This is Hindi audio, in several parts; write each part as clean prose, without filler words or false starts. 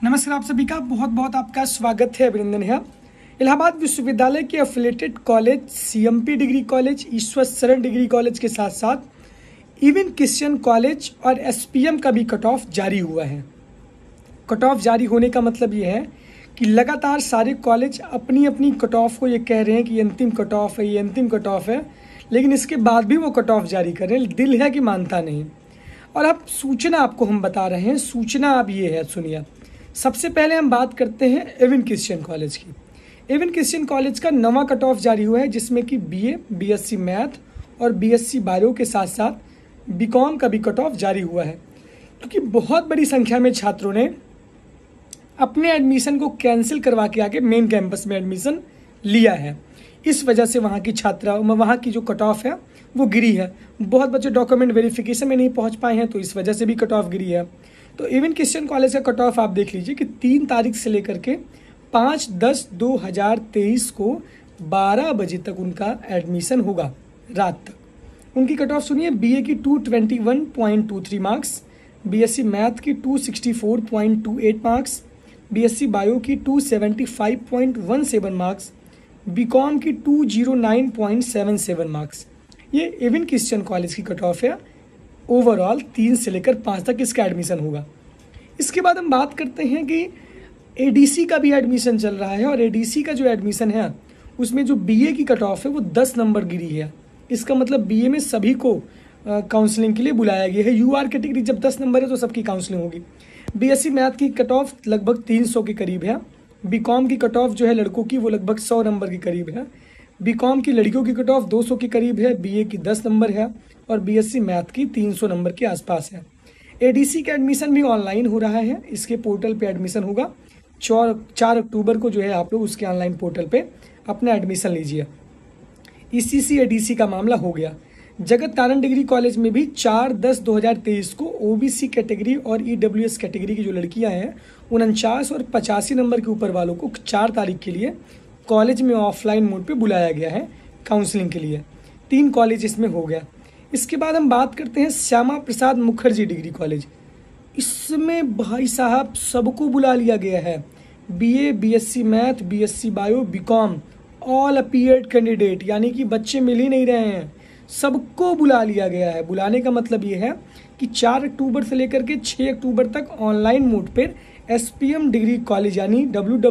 नमस्कार, आप सभी का बहुत बहुत आपका स्वागत है, अभिनंदन है। इलाहाबाद विश्वविद्यालय के affiliated college CMP degree college, Ishwar Sharan degree college के साथ साथ इवन क्रिश्चियन कॉलेज और एसपीएम का भी कट ऑफ जारी हुआ है। कट ऑफ जारी होने का मतलब ये है कि लगातार सारे कॉलेज अपनी अपनी कट ऑफ को ये कह रहे हैं कि ये अंतिम कट ऑफ है, ये अंतिम कट ऑफ है, लेकिन इसके बाद भी वो कट ऑफ जारी कर रहे हैं। दिल है कि मानता नहीं। और अब सूचना आपको हम बता रहे हैं। सूचना अब ये है, सुनिए। सबसे पहले हम बात करते हैं एवन क्रिश्चियन कॉलेज की। एवन क्रिश्चियन कॉलेज का नवा कट ऑफ जारी हुआ है, जिसमें कि बीए, बीएससी मैथ और बीएससी बायो के साथ साथ बीकॉम का भी कट ऑफ जारी हुआ है, क्योंकि बहुत बड़ी संख्या में छात्रों ने अपने एडमिशन को कैंसिल करवा के आके मेन कैंपस में एडमिशन लिया है। इस वजह से वहाँ की जो कट ऑफ है वो गिरी है। बहुत बच्चे डॉक्यूमेंट वेरिफिकेशन में नहीं पहुँच पाए हैं, तो इस वजह से भी कट ऑफ गिरी है। तो इवन क्रिश्चियन कॉलेज का कट ऑफ आप देख लीजिए कि 3 तारीख से लेकर के 5/10/2023 को 12 बजे तक उनका एडमिशन होगा, रात तक। उनकी कट ऑफ सुनिए। बीए की 221.23 मार्क्स, बीएससी मैथ की 264.28 मार्क्स, बीएससी बायो की 275.17 मार्क्स, बीकॉम की 209.77 मार्क्स। ये इवन क्रिश्चियन कॉलेज की कट ऑफ है। ओवरऑल 3 से लेकर 5 तक इसका एडमिशन होगा। इसके बाद हम बात करते हैं कि एडीसी का भी एडमिशन चल रहा है, और एडीसी का जो एडमिशन है उसमें जो बीए की कट ऑफ है वो 10 नंबर गिरी है। इसका मतलब बीए में सभी को काउंसलिंग के लिए बुलाया गया है। यूआर कैटेगरी जब 10 नंबर है तो सबकी काउंसलिंग होगी। बीएससी मैथ की कट ऑफ लगभग 300 के करीब है। बीकॉम की कट ऑफ जो है लड़कों की वो लगभग 100 नंबर के करीब है। बीकॉम की लड़कियों की कट ऑफ 200 के करीब है। बीए की 10 नंबर है और बीएससी मैथ की 300 नंबर के आसपास है। एडीसी का एडमिशन भी ऑनलाइन हो रहा है। इसके पोर्टल पे एडमिशन होगा 4 अक्टूबर को जो है आप लोग उसके ऑनलाइन पोर्टल पे अपना एडमिशन लीजिए। ईसीसी एडीसी का मामला हो गया। जगत तारण डिग्री कॉलेज में भी 4/10/2023 को ओबीसी कैटेगरी और ईडब्ल्यूएस कैटेगरी की जो लड़कियां हैं 49 और 85 नंबर के ऊपर वालों को 4 तारीख के लिए कॉलेज में ऑफलाइन मोड पे बुलाया गया है काउंसलिंग के लिए। 3 कॉलेज इसमें हो गया। इसके बाद हम बात करते हैं श्यामा प्रसाद मुखर्जी डिग्री कॉलेज। इसमें भाई साहब सबको बुला लिया गया है। BA, BSc math, BSc bio, BCom, all appeared candidate, यानी कि बच्चे मिल ही नहीं रहे हैं, सबको बुला लिया गया है। बुलाने का मतलब ये है कि 4 अक्टूबर से लेकर के 6 अक्टूबर तक ऑनलाइन मोड पर एसपीएम डिग्री कॉलेज यानी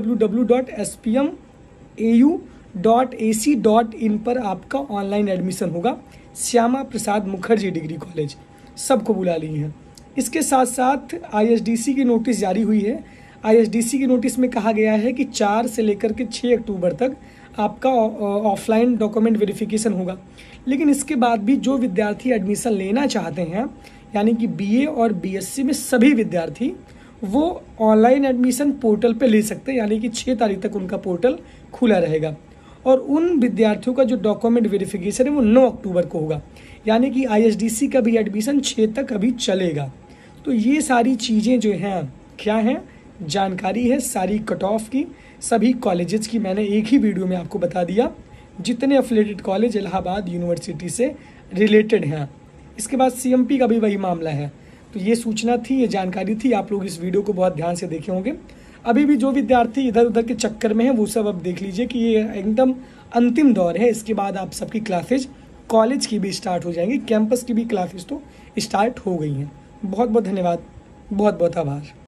www.spmau.ac.in पर आपका ऑनलाइन एडमिशन होगा। श्यामा प्रसाद मुखर्जी डिग्री कॉलेज सबको बुला ली है। इसके साथ साथ आईएसडीसी की नोटिस जारी हुई है। आईएसडीसी की नोटिस में कहा गया है कि 4 से लेकर के 6 अक्टूबर तक आपका ऑफलाइन डॉक्यूमेंट वेरिफिकेशन होगा। लेकिन इसके बाद भी जो विद्यार्थी एडमिशन लेना चाहते हैं, यानी कि बीए और बीएससी में सभी विद्यार्थी, वो ऑनलाइन एडमिशन पोर्टल पे ले सकते हैं, यानी कि 6 तारीख तक उनका पोर्टल खुला रहेगा। और उन विद्यार्थियों का जो डॉक्यूमेंट वेरिफिकेशन है वो 9 अक्टूबर को होगा, यानी कि आईएसडीसी का भी एडमिशन 6 तक अभी चलेगा। तो ये सारी चीज़ें जो हैं क्या हैं, जानकारी है सारी कट ऑफ की, सभी कॉलेजेस की मैंने एक ही वीडियो में आपको बता दिया, जितने एफिलेटेड कॉलेज इलाहाबाद यूनिवर्सिटी से रिलेटेड हैं। इसके बाद सीएमपी का भी वही मामला है। तो ये सूचना थी, ये जानकारी थी। आप लोग इस वीडियो को बहुत ध्यान से देखे होंगे। अभी भी जो विद्यार्थी इधर उधर के चक्कर में हैं वो सब अब देख लीजिए कि ये एकदम अंतिम दौर है। इसके बाद आप सबकी क्लासेज कॉलेज की भी स्टार्ट हो जाएंगी, कैंपस की भी क्लासेज तो स्टार्ट हो गई हैं। बहुत बहुत धन्यवाद, बहुत बहुत आभार।